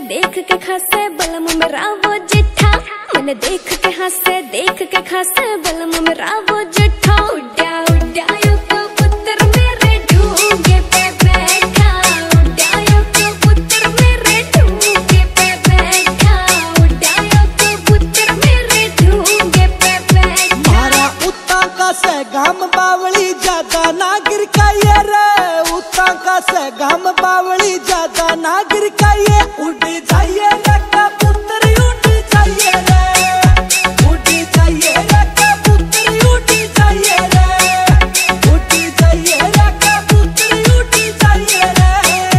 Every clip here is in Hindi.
देख के खासे बलम मेरा वो जिठा, मैंने देख के हंसे देख के खासे बलम मेरा वो जिठा। उड्या उड्या यो कबूतर मेरे ढूंगे पे बैठा, उड्या यो कबूतर मेरे ढूंगे पे बैठा, उड्या यो कबूतर मेरे ढूंगे पे बैठा। मारा उता का से गाम बावली ज्यादा नागिर का ये रे, उता का से गाम बावली ज्यादा नागिर का ये। उड़ जाइए रे कबूतर उड़ जाइए रे, उड़ जाइए रे कबूतर उड़ जाइए रे, उड़ जाइए रे कबूतर उड़ जाइए रे।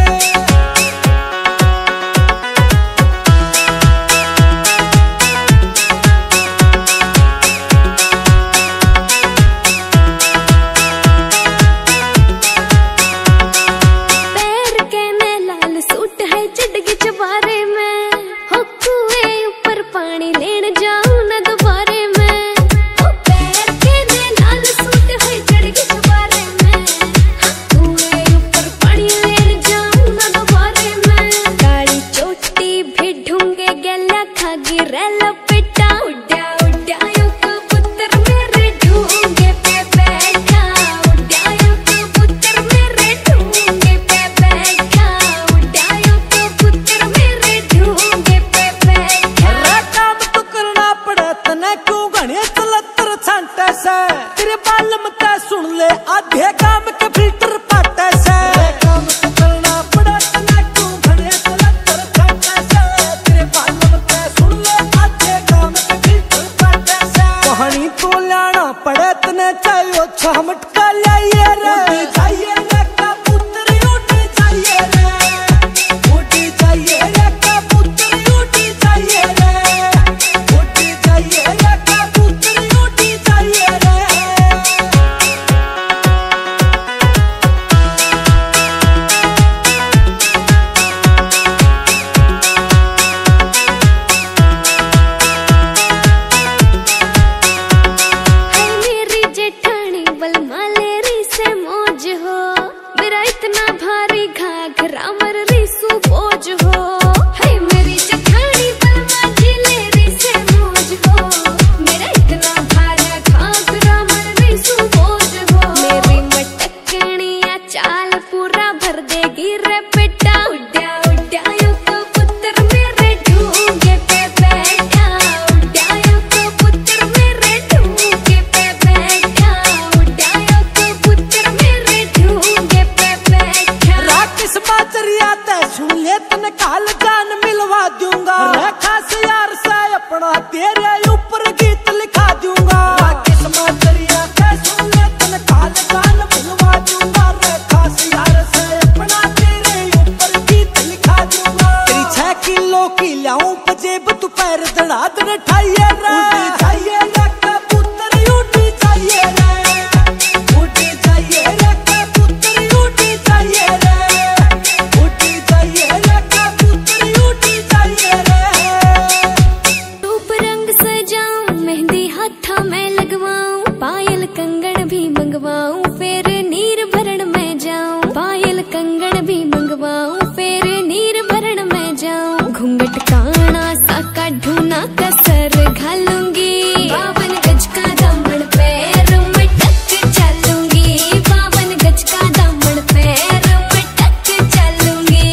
पैर के में लाल सूट है चिड़गी चबारे में, हो कुएं ऊपर पानी लेन जाऊं न दोबारे में। हो पैर के में लाल सूट है चिड़गी चबारे में, हो कुएं ऊपर पानी लेन जाऊं न दोबारे में। काली चोटी भी ढूंगे गला खागी रेला पिटा। उड्या उड्या यो कबूतर मेरे ढूंगे पे बैठा, उड्या यो कबूतर मेरे ढूंगे पे बैठा, उड्या यो कबूतर मेरे ढूंगे पे बैठा। रे काम तो करना पड़े तने क्यों घने चलतर छांटे से, तेरे बालम ते सुन ले आधे काम के फिल्टर पाटे से। रे काम तो करना पड़े तने क्यों घने चलतर छांटे से, तेरे बालम ते सुन ले आधे काम के फिल्टर पाटे से। कहानी तो लाना पड़े तने चाहिए अच्छा मटका लाइए रे। उड़ जाइए रे कबूतर उड़ जाइए रे, उड़ जाइए रे कबूतर उड़ जाइए रे, उड़ जाइए रे कबूतर उड़ जाइए रे। है मेरी जेठानी बलमा लेरी से मौज हो, मेरा इतना भारी घाघरा मर रिसू बोझ हो। है मेरी जेठानी बलमा जी लेरी से मौज हो, मेरा इतना भारी घाघरा मर रिसू बोझ हो। मेरी मटकनिया चाल पूरा भर देगी रे बेटा। उड्या उड्या यो कबूतर मेरे ढूंगे पे बैठा, उड्या यो कबूतर मेरे ढूंगे पे बैठा, उड्या यो कबूतर मेरे ढूंगे पे बैठा। राकेश बाजरिया ते सुन ले तने काल जान मिलवा दूंगा, रे खास यार से अपना तेरे ऊपर गीत लिखा दूंगा। राकेश बाजरिया ते सुन ले तने काल जान मिलवा दूंगा, रे खास यार से अपना तेरे ऊपर गीत लिखा दूंगा। तेरी 6 किलो की लाऊं पजेब तू पैर दड़ा दड़ ठाइए रे। उड़ जाइए रे कबूतर उड़ जाइए रे, उड़ जाइए रे कबूतर उड़ जाइए रे, उड़ जाइए रे कबूतर उड़ जाइए रे। रूप रंग सजाऊं मेहंदी हाथा में लगवाऊं, पायल कंगन भी मंगवाऊं फिर नीर भरण में जाऊं, पायल कंगन भी मंगवाऊं फिर नीर भरण में जाऊं। घूंघट काना सा काढूं ना कसर घालूंगी, 52 गज का दामन पैर में टक चलूंगी, 52 गज का दामन पैर में टक चलूंगी।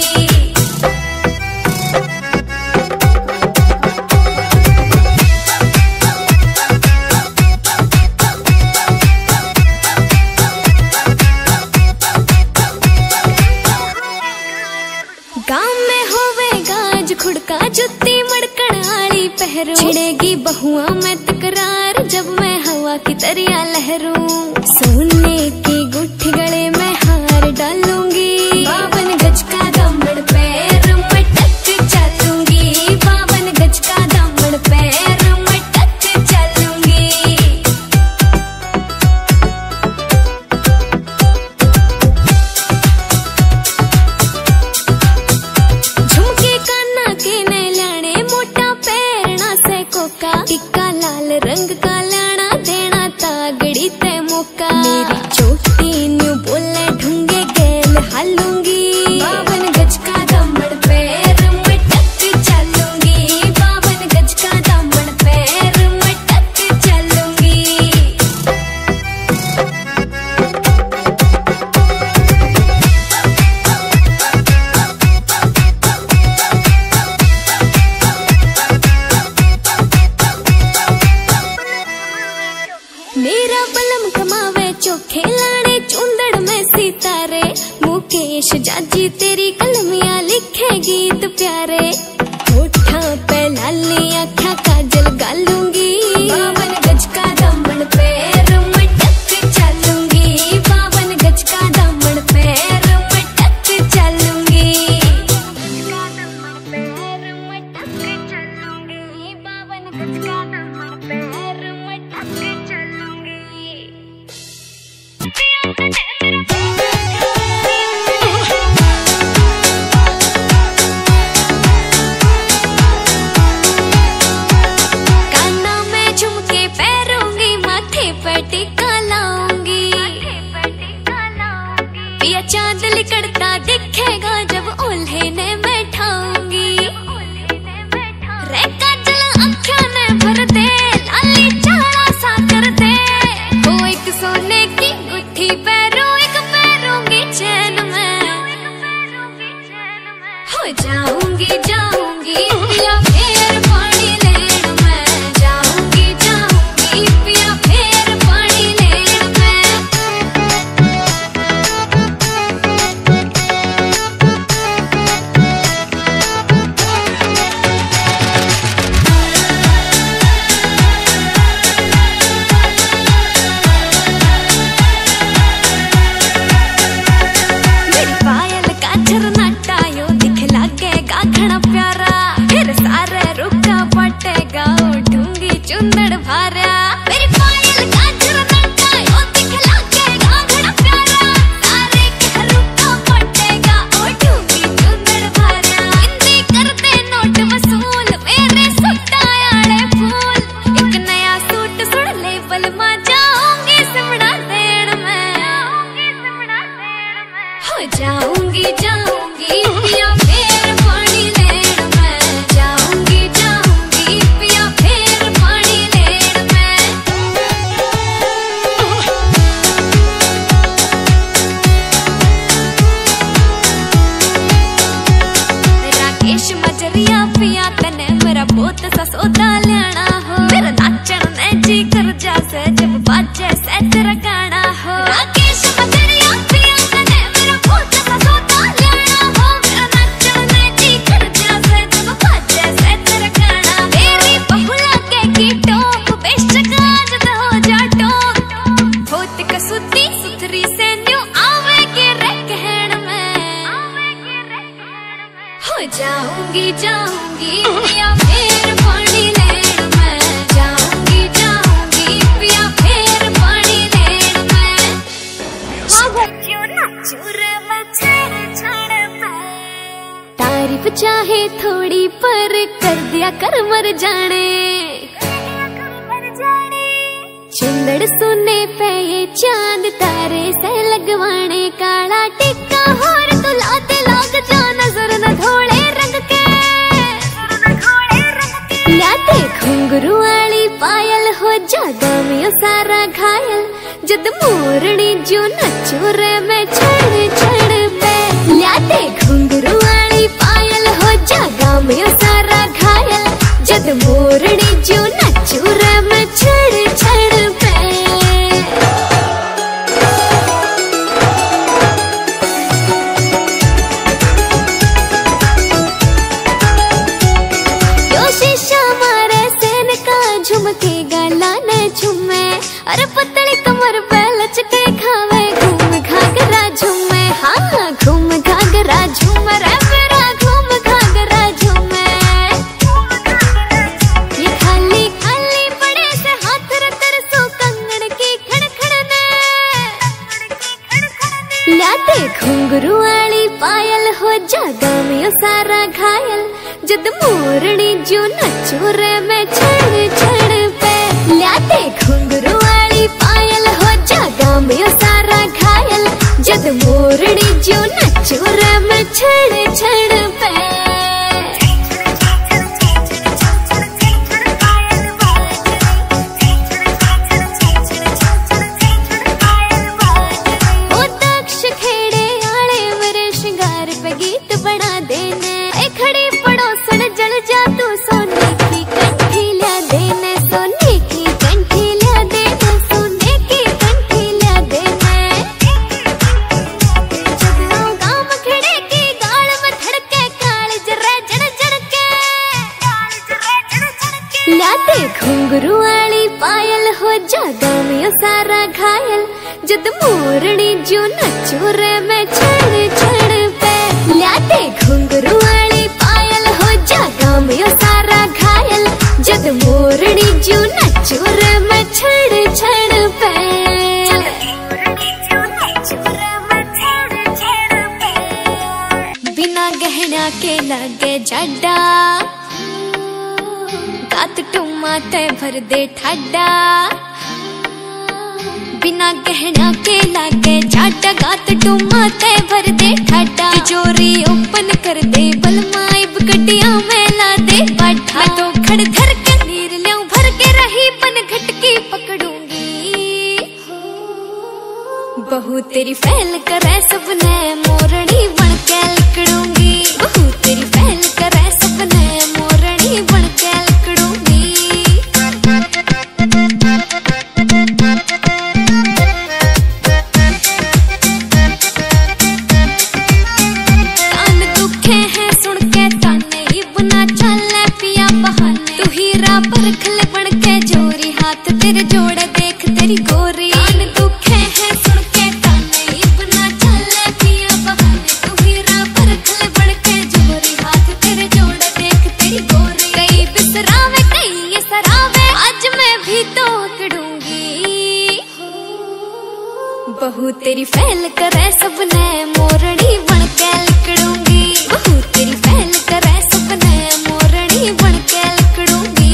गाँव में होवे गाज खुड़का जुत्ती मड़कन आली पहरू, छिड़ेगी बहुआ में तकरार जब मैं हवा की तरिया लहरूं। सोने की गुठी गले में हार डालूंगी, 52 गज का दामन पैर में टक चलूंगी, 52 गज का दामन पैर में टक चलूंगी। झुमके काना के ने लाने मोटा पैरना से कोका, टिक्का लाल रंग का लाना देना तागड़ी ते प्यारे, होठा पे लाली आँखा काजल गालूंगी, 52 गज का दामन पैर में टक चलूंगी, 52 गज का दामन पैर में टक चलूंगी, 52 गज का दामन पैर में टक चलूंगी। चांद लिकड़ता दिखेगा जब ओल्हे ने बैठाऊंगी, रे काजल आँखों ने भर दे, लाली चारा सा कर दे, हो एक सोने की गुत्थी पैरों एक पैरूंगी चैन में, हो जाऊंगी जाऊंगी पिया फेर पानी लेन में, जाऊंगी जाऊंगी पिया फेर पानी लेन में। चुंदड़ भारा मेरी पायल का झरनाटा यो दिखला के गाघड़ा प्यारा, सारे घरों का पटेगा ओ ढूंगी चुंदड़ भारा, हिंदी कर दे नोट वसूल मेरे सुट्टायाड़े फूल, एक नया सूट सुन लेबल में जाऊंगी सिमड़ा देण में, हो जाऊंगी जाऊंगी पिया फेर पानी लेण में, जाऊंगी जाऊंगी पिया फेर पानी लेण में। राकेश मजरिया पिया तने मेरा बहुत सा सौदा लेना हो, मेरा नाचन ने जी कर जासे जब बाजे से तेरा गाना हो, राकेश मजरिया पिया तने मेरा बहुत सा सौदा लेना हो, मेरा नाचन ने जी कर जासे जब बाजे से तेरा गाना, तेरी बहुला के की टोक बेशक आज तो हो जा टोक, होत कसुती सुथरी से न्यू आवे के रे कहण में, हो जाऊंगी जाऊंगी पिया फेर पानी लेण में, जाऊंगी जाऊंगी पिया फेर पानी लेण में। तारीफ चाहे थोड़ी पर कर दिया कर मर जाने, चुंदड़ सुने पे ये चांद तारे से लगवाने, काला टिक्का होर तो लाते लाग जा नजर न धोले रंग के, लाते घुंघरू वाली पायल हो जागा में सारा घायल, जद मोरनी जो नचू रे मैं छड़ छड़ पे, लाते घुंघरू वाली पायल हो जागा में सारा घायल, जद मोरनी जो नचू रे मैं छड़ छड़ पे। झुमके गला न झुमे, अरे पतली कमर पे लचके खावे, घूम घाघरा झूमे, हाँ घूम घाघरा झूमे रे मेरा घूम घाघरा झूमे, ये खाली खाली पड़े से हाथ रतर सो कंगन की खड़खड़ने, लाते घुंघरू वाली पायल हो जागा में सारा घायल, जद मोरनी जो नचू रे मैं छड़ छड़ पे, लाते घुंघरू वाली पायल हो जागा में सारा घायल, जद मोरनी जो नचू रे मैं छड़ छड़ पे। ओ दक्ष खेड़े आले मेरे श्रृंगार पे गीत बना देने, खड़ी पड़ोसन जल जा तू सोने की कंठी ला देने, सोने की कंठी ला देने, सोने की कंठी ला देने, जब गाँव खड़े की गाल में धड़के लाते घुंघरू वाली पायल हो जागा में सारा घायल जद मोरनी जो नचू रे मैं छड़ छड़ पे। लाते घुंघरू वाली पायल हो जागा में सारा घायल जद मोरनी जो नचू रे मैं छड़ छड़ पे। बिना गहना के लगे जड्डा गात टुमा ते भर दे ठाडा। बिना गहना के लागे जाटा गात टुमा ते भर दे ठाडा। तिजोरी ओपन कर दे बलमाइब गड्डिया में ला दे बाठा। मैं तो खड़ धर के नीर ल्याऊं भर के रही पन घटकी पकड़ूंगी। बहू तेरी फैल करे सबने मोरनी बन के लिकड़ूंगी। बहू तेरी फैल करे सबने मोरनी बन के लिकड़ूंगी। कान दुखे हैं सुन के ताने इबना चले पिया बहाने। तू हीरा परख ले बन के जोरी हाथ तेरे जोड़े देख तेरी गोरी। कान दुखे हैं सुन के ताने इबना चले पिया बहाने। तू हीरा परख ले बन के जोरी हाथ तेरे जोड़े देख तेरी गोरी। कई बिसरावे कई ये सरावे आज मैं भी तो अकड़ूंगी। बहू तेरी फैल करे सबने मोरनी बन के लिकड़ूंगी। बहू तेरी फैल करे सबने मोरनी बन के लिकड़ूंगी।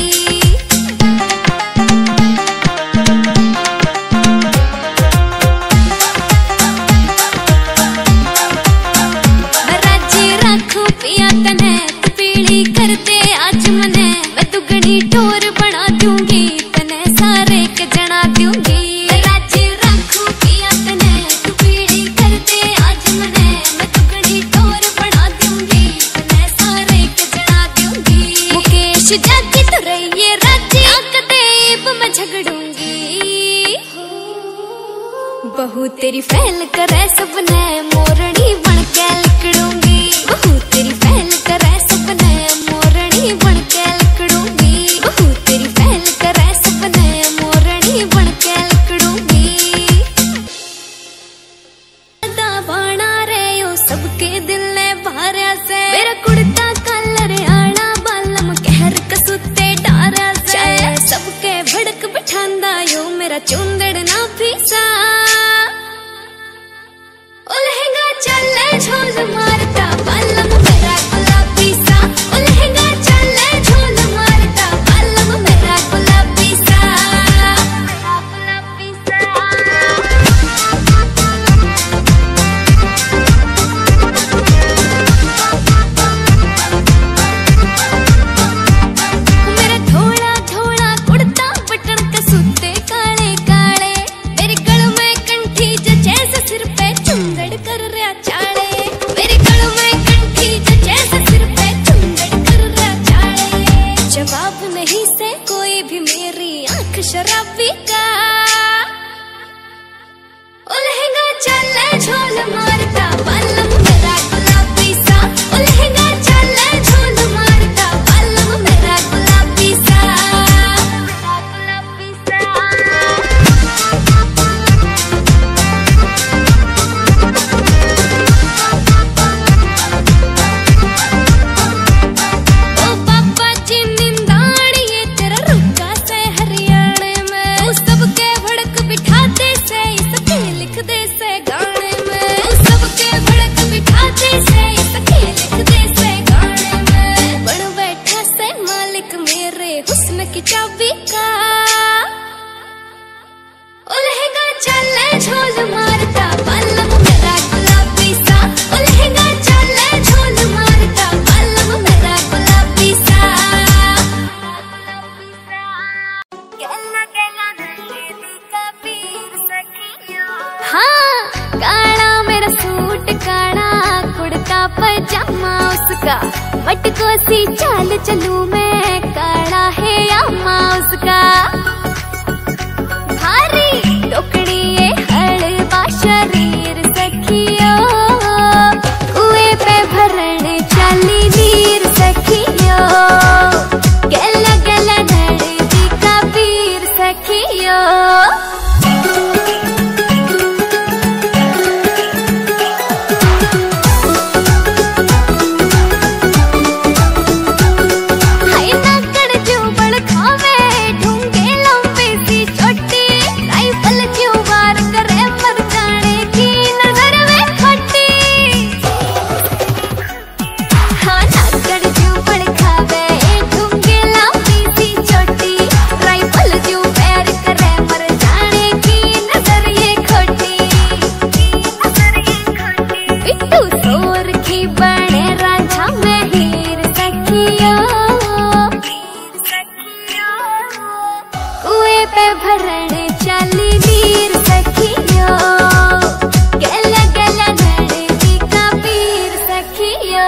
राजी रखूं पिया तने तू पीली कर दे आज मने। मैं दुगनी टोर बना दूंगी तने सारे के जना दूंगी। राजी रखूं पिया तने तू पीली कर दे आज मने। मैं दुगनी टोर बना दूंगी तने सारे के जना दूंगी। मुकेश जाती तो रहिए राजी आंख देब मैं झगड़ूंगी। बहू तेरी फैल करे सबने मोरनी बन के लिकड़ूंगी। बहू तेरी फैल करे सबने मोरनी बन के लिकड़ूंगी। बहू तेरी फैल करे सबने मोरनी बन के लिकड़ूंगी। बाणा रे ओ सबके दिल ने भार्या से। मेरा कुड़ता कलर आना बालम कहर कसुते डारा से। सबके भड़क बिठांदा यो मेरा चुंदड़ ना फीसा। ओ लहंगा चले झोल मारता बालम मेरा गुलाबी सा। ओ लहंगा चले झोल मारता बालम मेरा गुलाबी सा। मेरा गुलाबी सा। मेरा थोड़ा थोड़ा कुड़ता बटन कसूते काले काले। मेरे गल में कंठी जैसे सिर पे चुंदड़ कर रहा चाले। मेरे गल में कंठी जैसे सिर पे चुंदड़ कर रहा चाले। जवाब नहीं से कोई भी मेरी आंख शराबी का। ओ लहंगा चले झोल मारता बालम मेरा गुलाबी सा। ओ लहंगा चले झोल मारता बालम मेरा गुलाबी सा। मेरा गुलाबी सा। ओ पापा जी निंदाड़िए तेरा रुका से हरियाणे में। उस सबके भड़क बिठा दे से सखी लिख दे से गाने में। उस सबके भड़क बिठा दे से सखी लिख दे से गाने में। बन बैठा से मालिक मेरे हुस्न की चाबी का। ओ लहंगा चले झोल मारता बालम मेरा गुलाबी सा। ओ लहंगा चले झोल मारता बालम मेरा गुलाबी सा। हाँ काला मेरा सूट काला कुड़ता पजामा उसका। मटको सी चाल चलूं मैं काला है यामा उसका। भारी टोकड़ी ये हड़बा शरीर सखियो। कुएं पे भरण चाली नीर सखियो। गला गला सखिया, कुएं पे भरण चली नीर सखिया, गला गला नैनी का पीर सखिया।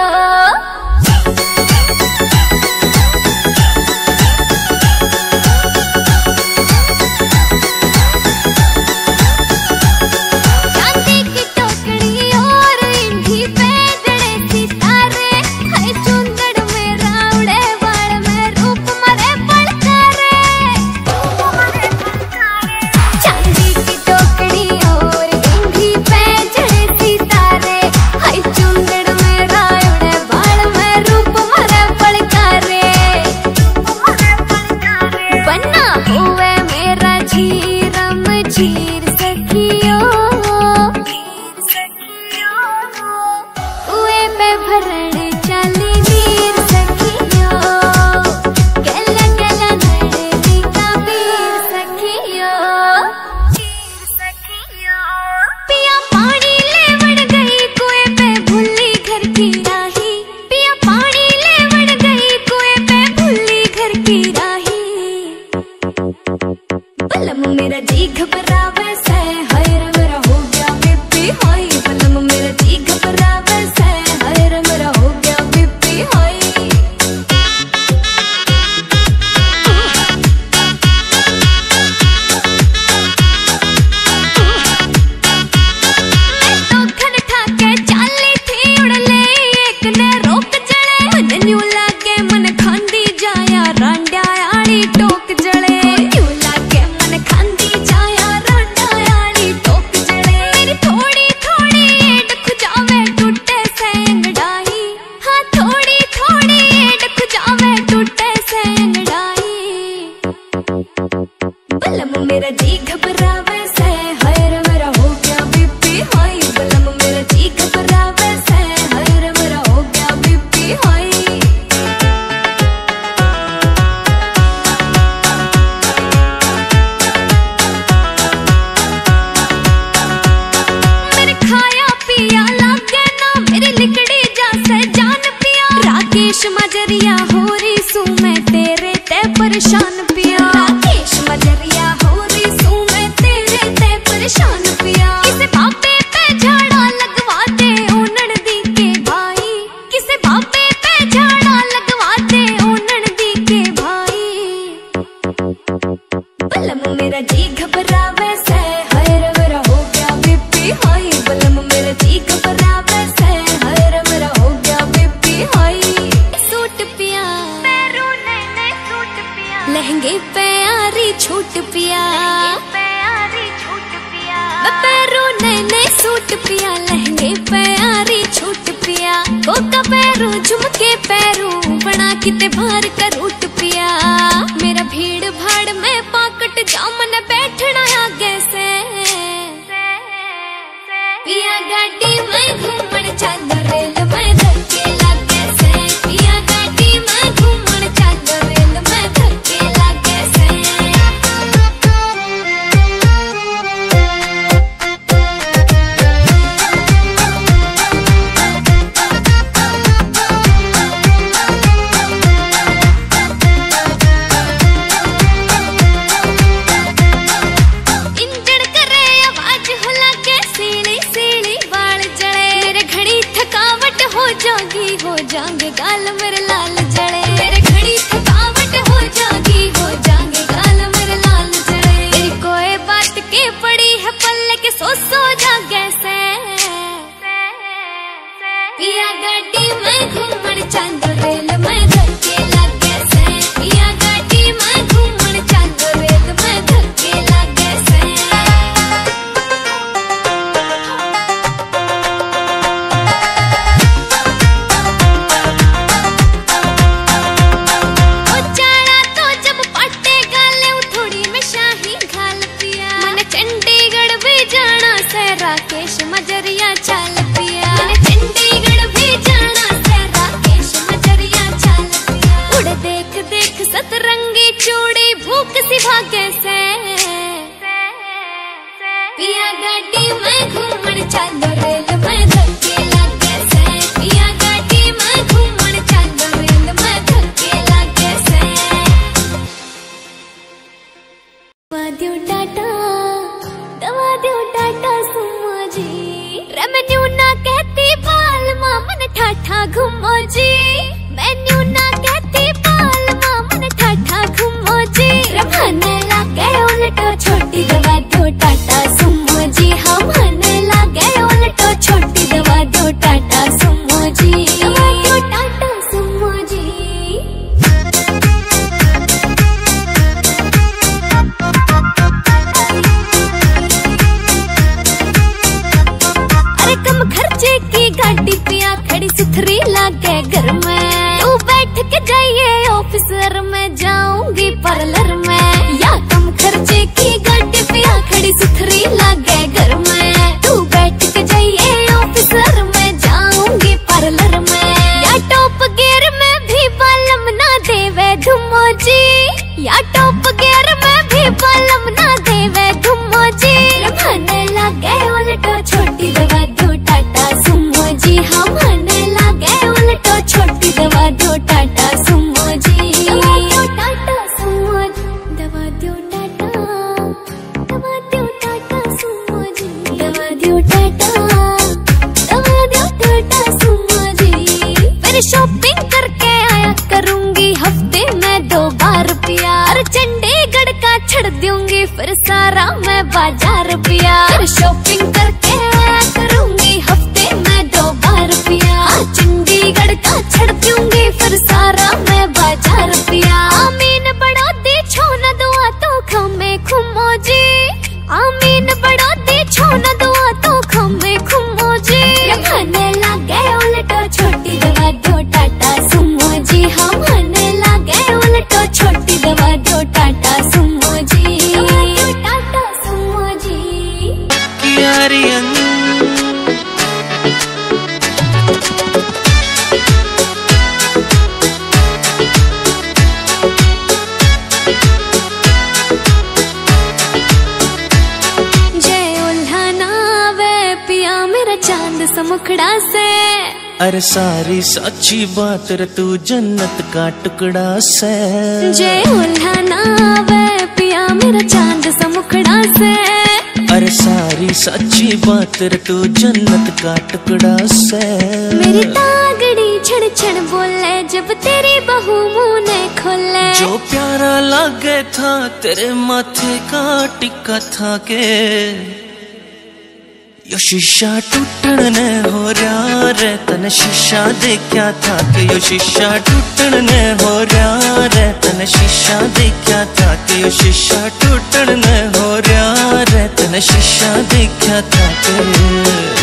चीर सखियो, कुएं पे भरण चली नीर सखियो, गला गला नैनी का पीर सखियो। पिया पानी लेवड़ गई कुएं पे भूली घर की राही, पिया पानी लेवड़ गई कुएं पे भूली घर की राही। बलम मेरा जी घबरावे से, हाय रे मेरा हो गया बीपी हाई। बलम मेरा जी घबरावे से, हाय रे मेरा हो गया बीपी हाई। मैं तो खन ठाके चाली थी उड़ले, एक ने रोक जड़े। मन न्यू लागे मन खांदी जाया, रांडा आड़ी टोक जड़े। थोड़ी थोड़ी एड खुजावे टूटे से अंगड़ाई, हाँ थोड़ी थोड़ी एड खुजावे टूटे से अंगड़ाई। बलम मेरा जी घबरावे से, हाय रे मेरा हो गया बीपी हाई। बलम मेरा जी घबरावे से, हाय रे मेरा हो गया बीपी हाई। राकेश मजरिया हो रही सू मैं तेरे ते परेशान पिया, राकेश मजरिया हो रही सू मैं तेरे ते परेशान पिया। किसे बापे पे झाड़ा लगवा दे ओ ननदी के भाई, किसे बापे पे झाड़ा लगवा दे ओ ननदी के भाई। बलम मेरा जी घबरावे से, हाय रे मेरा हो गया बीपी हाई। बलम मेरा जी घबरावे से, हाय रे मेरा हो गया बीपी हाई। लहंगे पे आरी छूट पिया, पैरों नए नए सूट पिया। लहंगे पे आरी छूट पिया, कोका पैरों झुमके पैरों बना किते भार करूट पिया। मेरा भीड़ भाड़ में पाकट जामन बैठना आगे से, पिया गाड़ी में घूमन चल रेल में धक्के लागे से। पिया गाड़ी में घूमन चल रेल में धक्के लागे से। इंजन करे आवाज हो लागे सीली सीली बाल जड़े। मेरे घड़ी थकावट हो जागी हो जाएंगे गाल मेरे लाल जड़े। मेरे घड़ी थकावट हो जागी हो जाएंगे गाल मेरे लाल जड़े। तेरी कोई बात के पड़ी है पल्ले के सो जागे से, पिया गाड़ी में घूमन चल रेल में धक्के लागे से। पिया गाड़ी में घूमन चल रेल में धक्के लागे से। राकेश मजरिया चल पिया, चंडीगढ़ भी जाना से। राकेश मजरिया चल पिया, उड़ देख देख सतरंगी चूड़ी भूख सी भागे से। पिया गाड़ी में घूमन चल रेल में धक्के लागे से। पिया गाड़ी में घूमन चल रेल में धक्के ऑफिसर, मैं जाऊंगी पार्लर में, या कम खर्चे की गाड़ी पिया खड़ी सुथरी लागे घर में। तू बैठ के जाइए ऑफिसर, मैं जाऊंगी पार्लर में, या टॉप गियर में भी बालम ना देवे धुमो जी, या टॉप गियर में भी बालम ना देवे धुमो जी। भाने लागे उल्टो छोटी दवा दो टाटा सुमो जी, हाँ भाने लागे उल्टो छोटी दवा दो टाटा सुमो जी। टाटा सुमो जी, दवा दो टाटा, दवा दो टाटा सुमो जी, दवा दो टाटा, दवा दो टाटा सुमो जी। फिर शॉपिंग करके आया करूंगी हफ्ते में 2 बार पिया, और चंडीगढ़ का छड़ दूंगी फिर सारा मैं बाजार पिया। फिर शॉपिंग करके आया करूंगी हफ्ते में 2 बार पिया, चंडीगढ़ का छड़ दूंगी फिर सारा मैं बाजार पिया। आमीन बड़ा दी छोना दुआ तो खमे खुमो जी, आमीन बड़ा दी छोना दुआ तो खमे खुमो जी। खाने लागे उल्टो छोटी दवा दो टाटा सुमो जी, हम खाने लागे उल्टो छोटी दवा दो टाटा सुमो जी, टाटा सुमो जी। कियारियन चांद समुखड़ा से, अरे सारी सच्ची बात रे तू जन्नत का टुकड़ा से। जय उल्हाना वे पिया मेरा चांद समुखड़ा से, अरे सारी सच्ची बात रे तू जन्नत का टुकड़ा से। मेरी तागड़ी छड़ छड़ बोले जब तेरी बहू मुंह ने खोले, जो प्यारा लागे था तेरे माथे का टिक्का था के, यो शीशा टूटन ने हो रहा रे तने शीशा देखा था कि यो शीशा टूटन ने हो रहा रे तने शीशा देखा था कि यो शीशा टूटन ने हो रहा रे तने शीशा देखा था कि।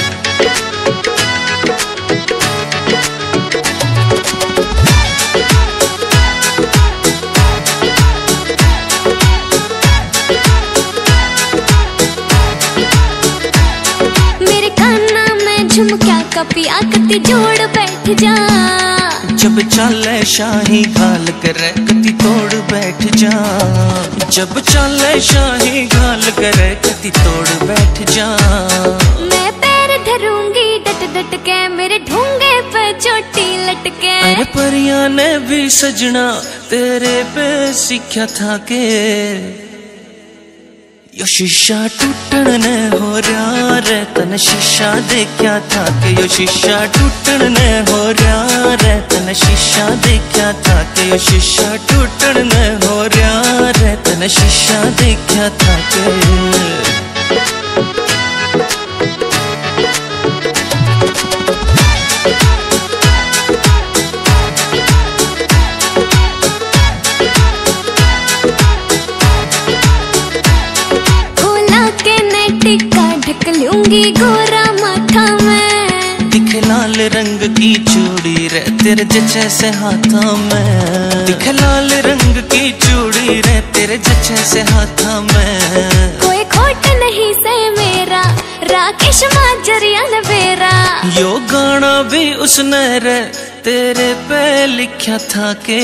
झुमक्या कपिया कति जोड़ बैठ जा, जब चले शाही घाल करे कति तोड़ बैठ जा, जब चले शाही घाल करे कति तोड़ बैठ जा। मैं पैर धरूंगी डट डट के मेरे ढूंगे पे चोटी लटके, अरे परियां ने भी सजना तेरे पे सीखा था के, यो शीशा टूटन ने हो रहा रे तने शीशा देखा था कि यो शीशा टूटन ने हो रहा रे तने शीशा देखा था कि यो शीशा टूटन ने हो रहा रे तने शीशा देखा था कि। ढक लूंगी गोरा माथा में, दिखे लाल रंग की चूड़ी रे तेरे जैसे हाथा में, दिखे लाल रंग की चूड़ी रे तेरे जैसे हाथा में। कोई खोट नहीं से मेरा राकेश माजरिया नवेरा, यो गाना भी उसने रे तेरे पे लिखा था के,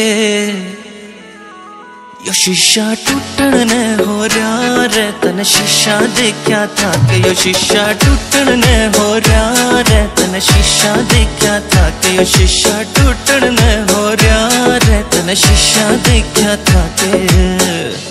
यो शीशा टूटन ने हो रहा रे तने शीशा देखा था कि यो शीशा टूटन ने हो रहा रे तने शीशा देखा था कि यो शीशा टूटन ने हो रहा रे तने शीशा देखा था के।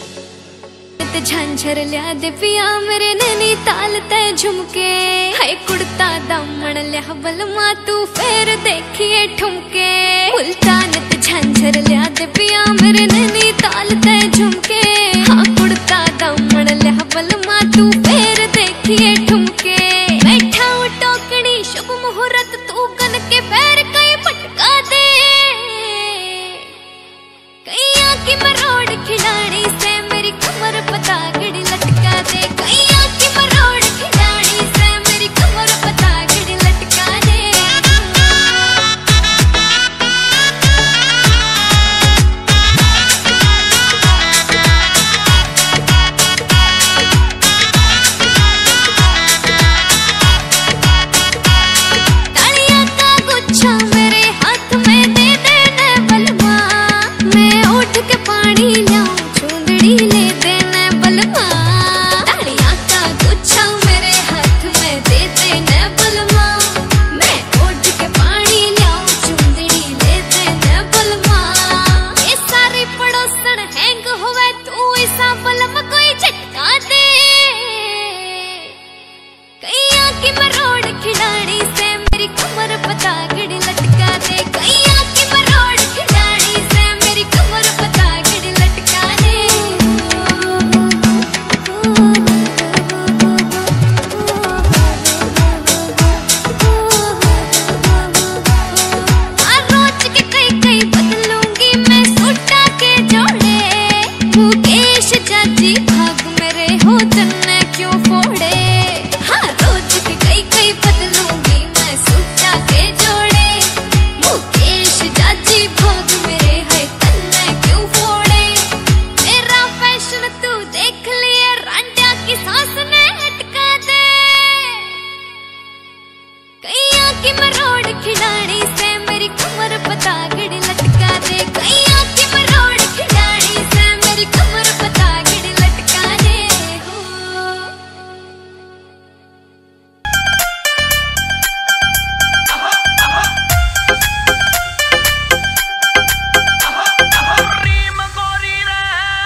झांझर लिया दे पिया मेरे नैनीताल ते झुमके, हाय कुड़ता दामन लिया बलमा तू फेर देखिए ठुमके, मुल्तान झांझर लिया दे पिया मेरे नैनीताल ते झुमके, हाँ कुड़ता दामन लिया बलमा तू फेर देखिए ठुमके। बैठा वो टोकड़ी शुभ मुहूर्त तू गन के पैर कई पटका दे, कैया की मरोड़ खिलाड़ी से मेरी कमर पतागड़ी लटका दे, कैया की मरोड़ खिलाड़ी से मेरी कमर पतागड़ी लटका दे।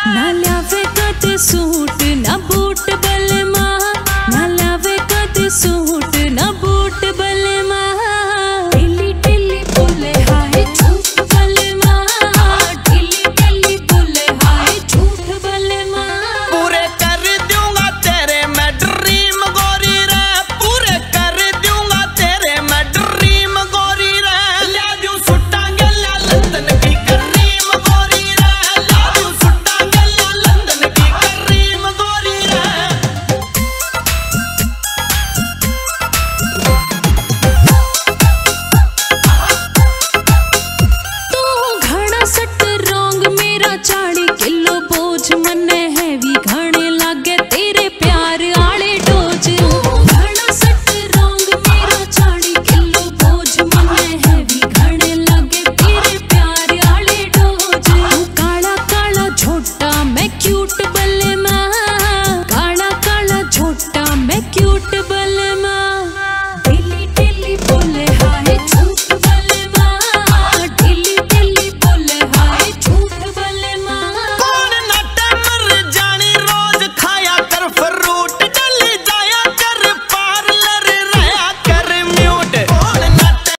ना लावे कदे सूट ना बूट बलमा, ना लावे कदे सूट ना बूट बलमा। ढिली ढिली बोले हाय झूठ बलमा, ढिली ढिली बोले हाय झूठ बलमा। पूरे कर दूंगा तेरे मैं ड्रीम गोरी रे, पूरे कर दूंगा तेरे मैं ड्रीम गोरी रे। ला दूं सुट्टांगे ला लंदन की करीम गोरी रे, ला दूं सुट्टांगे ला लंदन की करीम गोरी रे। तू घड़ा सट रोंग मेरा 40 किलो बोझ मन्ने हैवी घाने लागे तेरे प्यार आले डोज। घड़ा सट रोंग मेरा 40 किलो बोझ मन्ने हैवी घाने लागे तेरे प्यार आले डोज। तू काला काला झोटा मैं क्यूट बलमा, काला काला झोटा मैं क्यूट बलमा। ढिली ढिली बोले हाय झूठ बलमा, ढिली ढिली बोले हाय झूठ बलमा। कौन नट मर जानी रोज खाया कर फ्रूट, जल्दी जाया कर पार्लर रहा कर म्यूट। कौन नट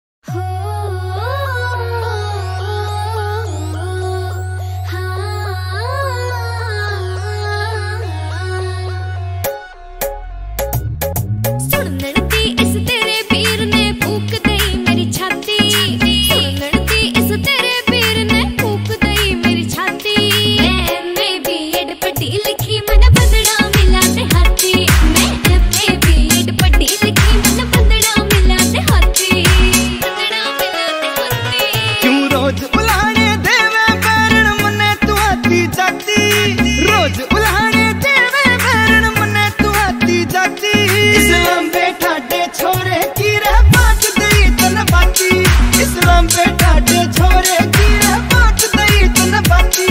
सुनन दी इस तेरे वीर ने फूक दई मेरी छाती, सुनन दी इस तेरे वीर ने फूक दई मेरी छाती। मैं भी एड पढ़ी लिखी मन बंदड़ा मिला ते हाथी, मैं भी एड पढ़ी लिखी मन बंदड़ा मिला ते हाथी, बंदड़ा मिला ते हाथी। क्यों रोज उलाने देवे बैरण मने तू आती जाती, रोज उलाने देवे बैरण मने तू आती जाती। इस्लाम बैठा दे छोरे की रे बात दई तन बाती, इस्लाम बैठा दे छोरे की रे बात दई तन बाती।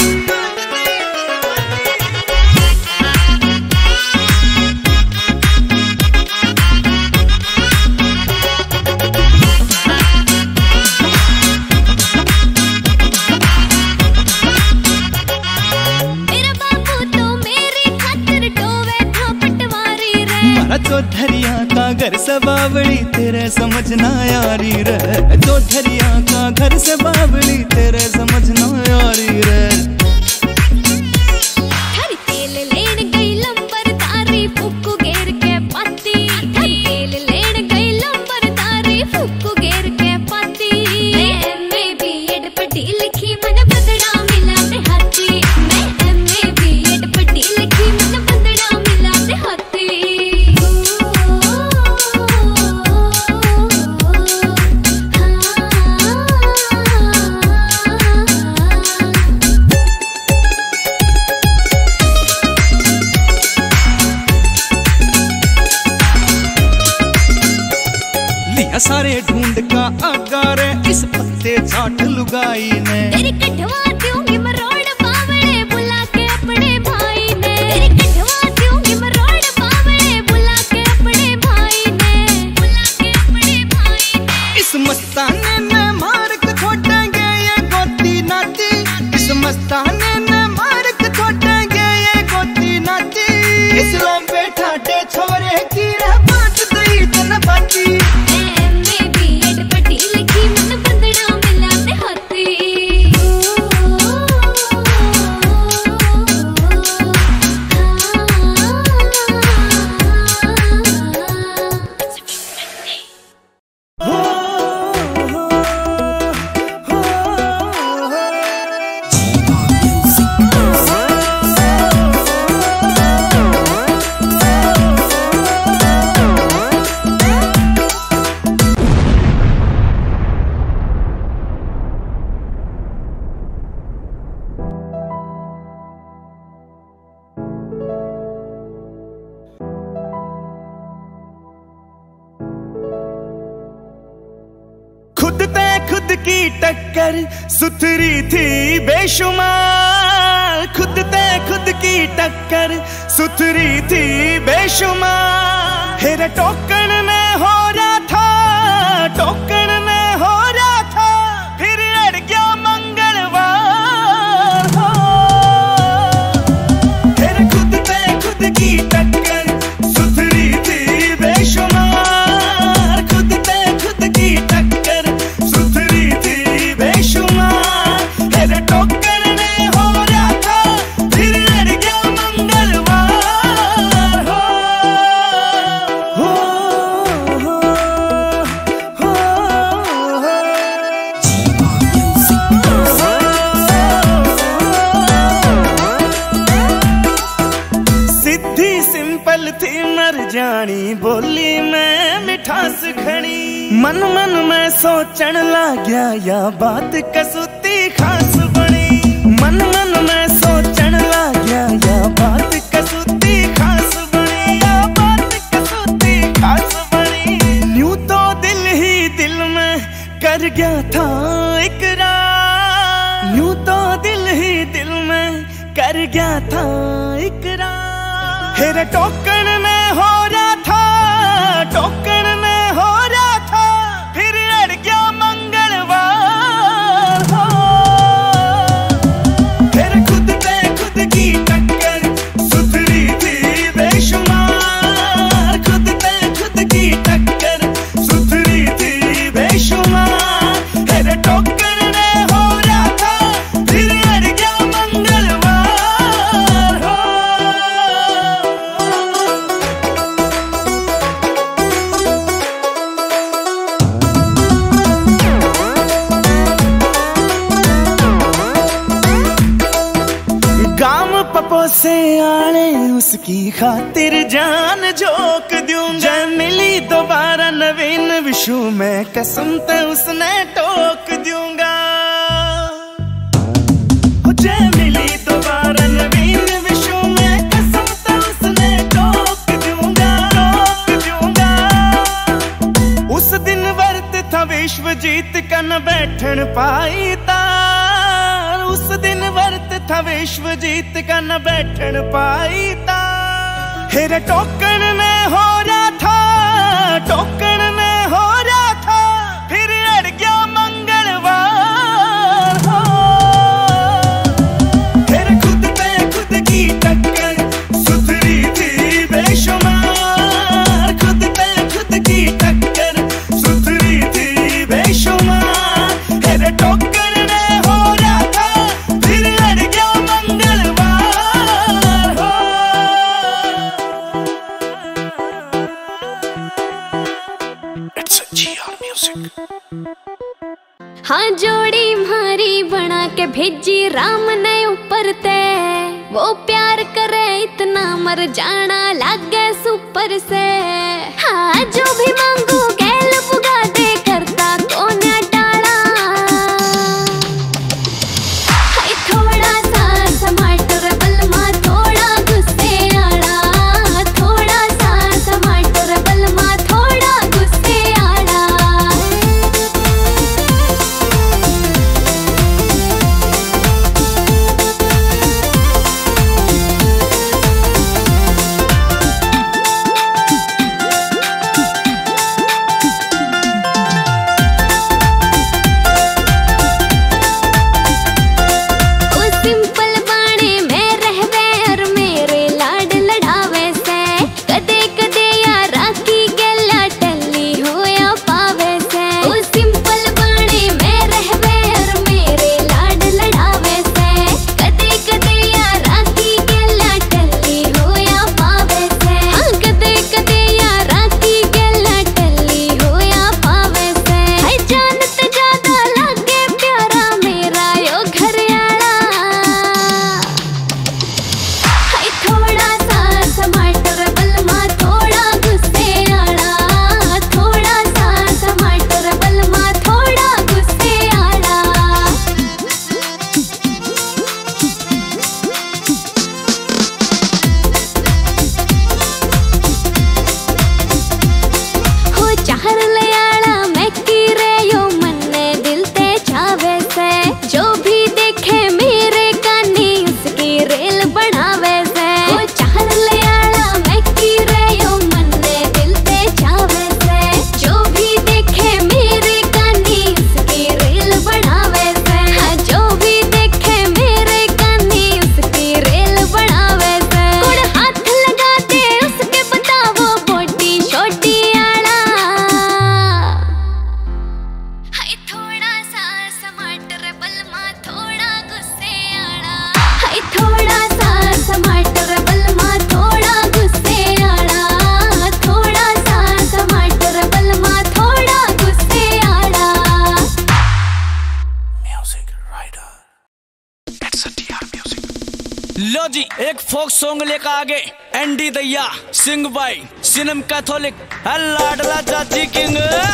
मेरा बापू तो मेरी खातिर डोवे था पटवारी रे, मारा चौधरिया का घर से बावड़ी तेरे समझ ना यारी रे, चौधरिया का घर से बावड़ी तेरे समझ ना यारी रे। हर तेल लेन गई लंबरदारी फुक्कू घेर के पाती, हर तेल लेन गई लंबरदारी फुक्कू घेर के पाती। मैं भी एड पढ़ी लिखी मन बंदड़ा मिला ते हाथी, मैं भी एड पढ़ी लिखी मन बंदड़ा मिला ते हाथी। लिया सारे ढूंढ का आगारे इस पत्ते चाट लुगाई ने। तेरी कटवा दूंगी मरोड़ बावड़े बुला के अपने भाई ने, तेरी कटवा दूंगी मरोड़ बावड़े बुला के अपने भाई ने, बुला के अपने भाई ने। इस मस्ताने में मार्क छोड़ेंगे ये गोती नाती, इस मस्ताने में मार्क छोड़ेंगे ये गोती नाती। इस्लाम बैठा दे छोरे की रे बात दई तन बाती। मैं भी एड पढ़ी लिखी मन बंदड़ा मिला ते हाथी। खुद की टक्कर सुथरी थी बेशुमार, खुद ते खुद की टक्कर सुथरी थी बेशुमार। हेरे टोकन ने हो रहा था, टोकन ने हो रहा था, फिर अड़ गया मंगलवार हो। बोली में मिठास घनी। मन मन में सोचन लाग्या या बात कसूती खास बनी। मन मन में सोचन लाग्या या बात कसूती खास बनी, या बात कसूती खास बनी। यूं तो दिल ही दिल में कर गया था इकरार, यूं तो दिल ही दिल में कर गया था इकरार। फिर टोकन में हो रहा था, टोकन में हो रहा था, फिर अड़ गया मंगलवार हो। फिर खुद पे खुद की टक्कर सुधरी थी बेशुमार, खुद पे खुद की टक्कर सुधरी थी बेशुमार। फिर टोकन में हो रहा था, फिर अड़ गया मंगलवार हो। गाम पपो से आने उसकी खातिर जान झोंक दूंगा। जय मिली दोबारा नवीन विशु में कसम ते उसने टोक दूंगा। जय मिली दोबारा नवीन विशु में कसम ते उसने टोक दूंगा, टोक दूंगा। उस दिन वर्त था विश्व जीत का न बैठन पाई तार, उस दिन वर्त था विश्व जीत का न बैठन पाई तार। फिर टोकन में हो रहा था, टोकन में हो रहा था, फिर अड़ गया मंगलवार हो। फिर खुद पे खुद की टक्कर सुधरी थी बेशुमार, खुद पे खुद की टक्कर सुधरी थी बेशुमार। फिर टोकन में हो रहा था, फिर अड़ गया मंगलवार हो। It's a GR Music। हाँ जोड़ी मारी बना के भेजी राम ने ऊपर ते, वो प्यार करे इतना मर जाना लागे सुपर से। हाँ जो भी मांगू गैल पुगा दे, करता कौन टाला। हाय थोड़ा सा टमाटर बलमा थोड़ा गुस्से आड़ा, थोड़ा सा टमाटर बलमा थोड़ा गुस्से आड़ा। लो जी एक फोक सॉन्ग लेकर आगे एंडी दैया सिंग बाई सिनेम कैथोलिक लाडला चाची किंग।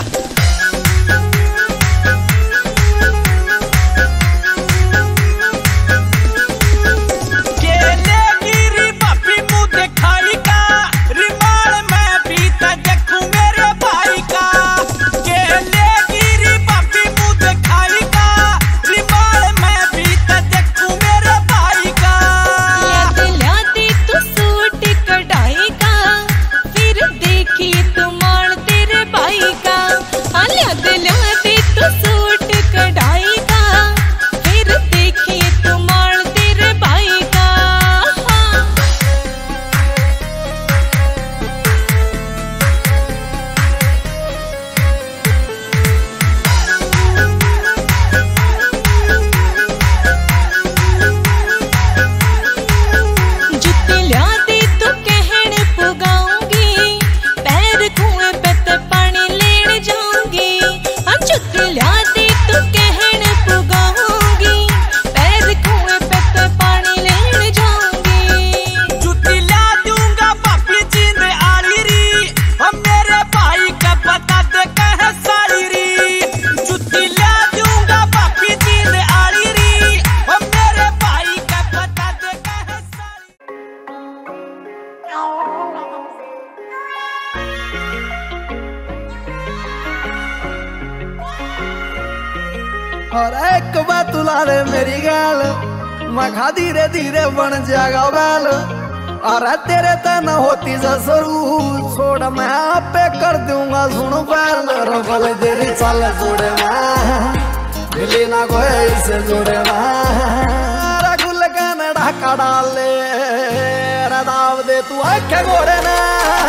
और एक बात तुला रे मेरी गाल मखा धीरे धीरे बन जाएगा बैल और तेरे तन होती ससुरू छोड़ मैं आपे कर दूंगा सुन बैल रफल तेरी चाल जोड़े मिली ना कोई से जोड़े रगुल का ढाका डाल ले दाव दे तू आखे घोड़े ना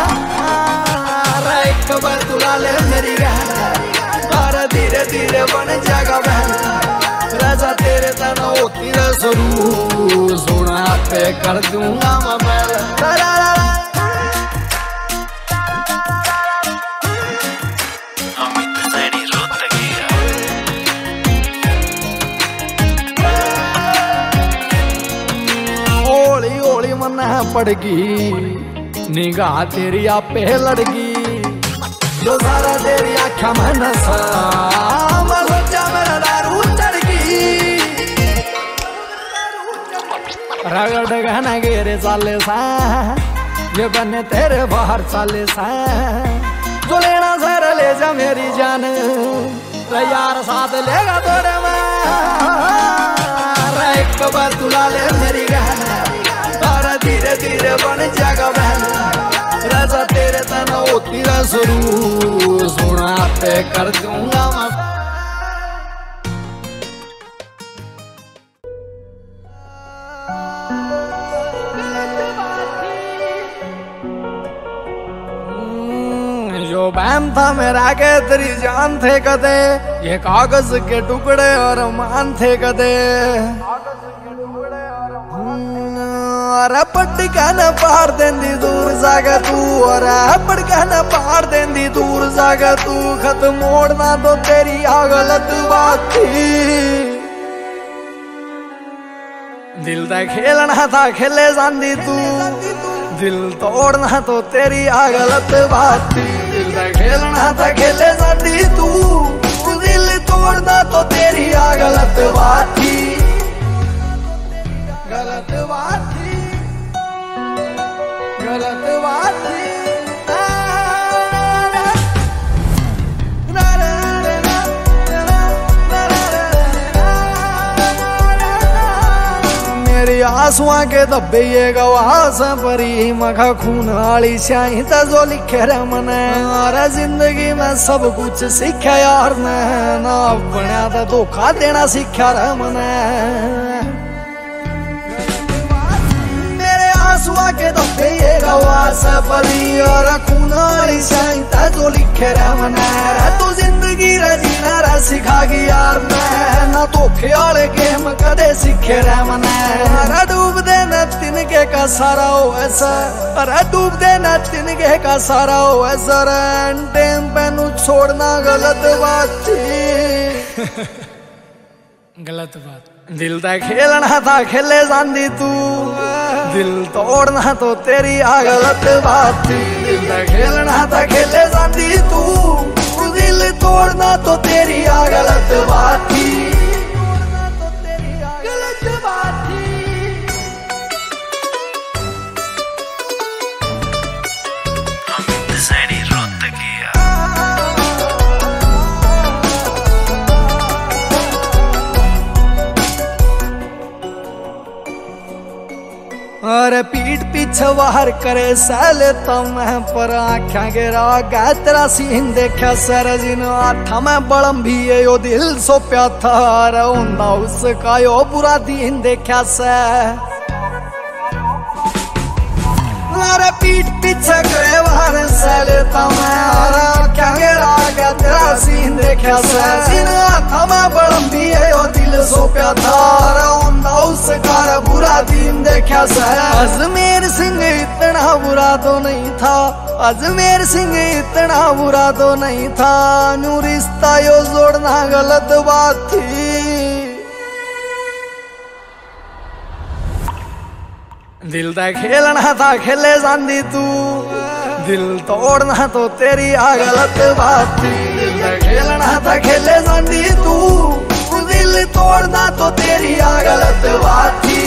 एक बात तुला ले मेरी गाल और धीरे धीरे बन जाएगा बहन राजा तेरे तना होती रसरू सोना पे कर दूंगा मैं होली होली मन पड़गी निगाह तेरी आपे लड़गी जो सारा तेरी आँखा में नशा सोचा मेरा दारू चढ़गी रगड़ गहना गेरे चाले सा ये बने तेरे बाहर चाले सा जो लेना सर ले जा मेरी जान यार साथ लेगा तोरे में एक बार तुला ले मेरी गहना और धीरे धीरे बन जाएगा बहन राजा तेरे तना होती रसरू सोना पे कर दूंगा मैं जो बहम था मेरा के तेरी जान थे कदे ये कागज के टुकड़े और मान थे कदे और पटका न पार देंदी दूर जागा तू और पटका न पार देंदी दूर जागा तू खत मोड़ना तो तेरी गलत बात थी दिल दा खेलना था खेले जांदी तू दिल तोड़ना तो तेरी गलत बात थी दिल दा खेलना था खेले जांदी तू दिल तोड़ना तो तेरी गलत बात थी गलत बात थी गलत बात थी मेरी आंसुआ के दबे ये गवास परी मखा खून वाली स्याही जो लिखे रे मने और जिंदगी में सब कुछ सीखा यार ने ना बनया तो धोखा देना सीखा रे मने आंसुआ के दबे ये गवास परी और खून वाली स्याही जो लिखे रे मने तू जिंदगी रे जीना रे सिखागी यार मैं ना धोखे वाले गेम कदे सीखे रे मने अरे डूब दे न तिनके का सारा हो ऐसा अरे डूब दे न तिनके का सारा हो ऐसा टाइम पे नु छोड़ना गलत बात थी गलत बात दिल दा खेलना था खेले जांदी तू, दिल तोड़ना तो तेरी गलत बात थी। दिल दा खेलना था खेले जांदी तू, दिल तोड़ना तो तेरी गलत बात थी। अरे पीठ पीछे बाहर करे सैल तो मैं पर आख्या गिरा गया तेरा सीन देखा सर जिन आठा मैं बड़म भी यो दिल सो प्या था। अरे उसका यो बुरा दिन देखा से। अरे पीठ पीछे करे बाहर सैल तो मैं आख्या गिरा गया तेरा सीन देखा से जिन आठा मैं बड़म भी यो दिल सो प्या था। उसका बुरा दिन देखा से। अजमेर सिंह इतना बुरा तो नहीं था, अजमेर सिंह इतना बुरा तो नहीं था, नू रिश्ता यो जोड़ना गलत बात थी। दिल दा खेलना था खेले जांदी तू, दिल तोड़ना तो तेरी गलत बात थी। दिल दा खेलना था खेले जांदी तू, दिल तोड़ना तो तेरी गलत बात थी।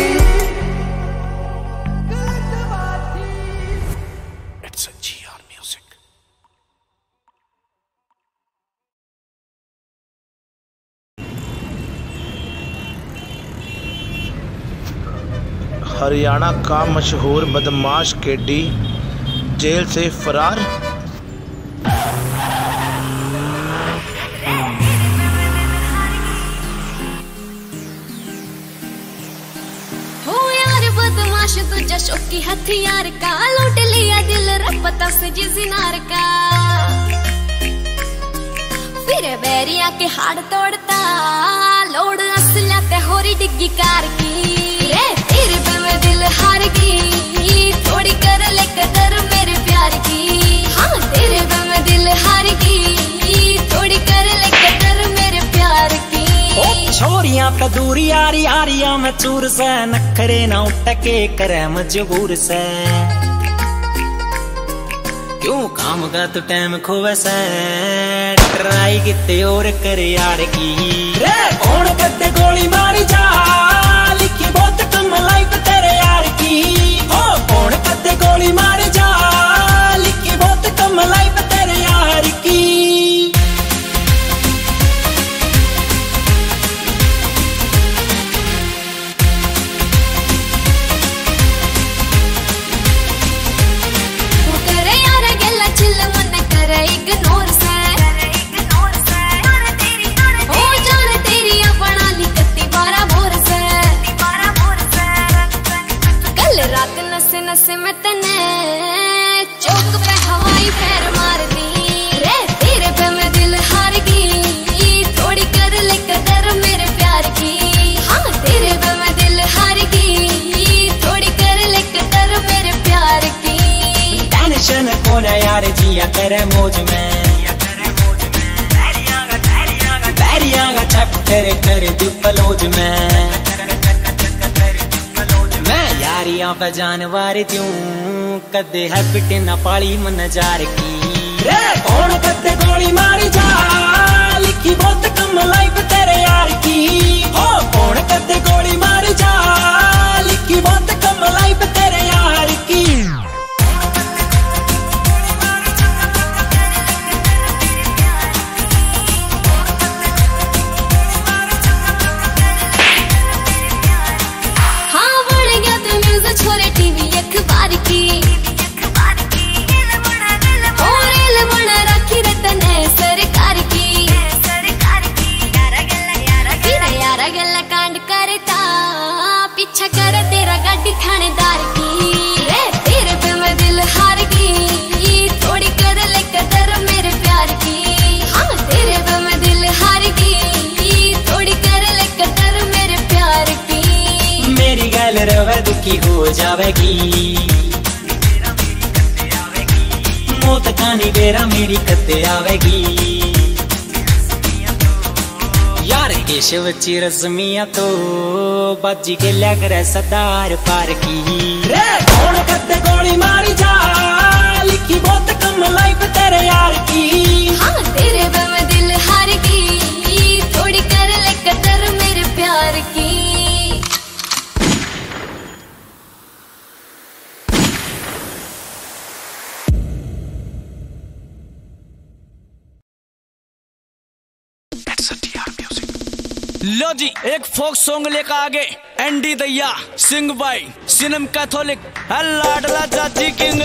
It's a GR Music. Haryana का मशहूर बदमाश केडी जेल से फरार। तुझा शौकी हथियार का लूट लिया दिल रपता से जिनार का, फिर बैरिया के हाड़ तोड़ता लोड असला ते होरी डिग्गी कार की। रे तेरे पे मैं दिल हार गई, थोड़ी कर ले कदर मेरे प्यार की। हाँ तेरे पे मैं दिल हार गई, थोड़ी कर ले कदर मेरे प्यार की। छोरियां पे दूरी यारी यारिया में चूर से नखरे ना उठके करे मजबूर से। क्यों काम का तो टाइम खोवे से ट्राई किते और करे यार की। रे कौन कदे गोली मारी जा लिखी बहुत कम लाइफ तेरे यार की। ओ कौन कदे गोली मारी जा लिखी बहुत कम लाइफ तेरे यार की। नशे में तने चौक पे हवाई पैर मार दी। रे तेरे पे मैं दिल हार गई, थोड़ी कर ले कदर मेरे प्यार की। हाँ तेरे पे मैं दिल हार गई, थोड़ी कर ले कदर मेरे प्यार की। टेंशन कौन यार जिया करे मौज में, बैरिया का चैप्टर करे दुपलोज में। यारियां पे जानवर क्यों कदे है पिटे ना पाली मन जार की। रे कौन कदे गोली मारी जा लिखी बहुत कम लाइफ तेरे यार की। ओ कौन कदे गोली मारी जा लिखी बहुत कम लाइफ तेरे यार की। छोरे टीवी अखबार की और रेल बना रखी रतने सरकार की। फिर यारा गल्ला कांड करता पीछा कर तेरा गाड़ी थानेदार की। रे तेरे पे मैं दिल हार गई, थोड़ी कर ले कदर मेरे प्यार की। हाँ तेरे पे मैं दिल हार गई, थोड़ी कर ले कदर मेरे प्यार की। मेरी गल रवा दुखी हो जावेगी, मौत कहानी बेरा मेरी कदे आवेगी। यार हर केशव ची रश्मिया तो बाजी के लिया करे सदार पार की रे कौन करते गोली मारी जा लिखी बहुत कम लाइफ तेरे यार की हाँ तेरे पे मैं दिल हार की थोड़ी कर ले कदर मेरे प्यार की। लो जी एक फोक सॉन्ग लेकर आगे एंडी दैया सिंग बाई सिनम कैथोलिक लाडला चाची किंग।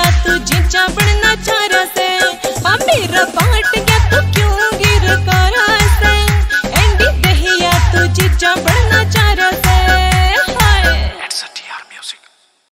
मेरा बाट गया तो क्यों गिर करा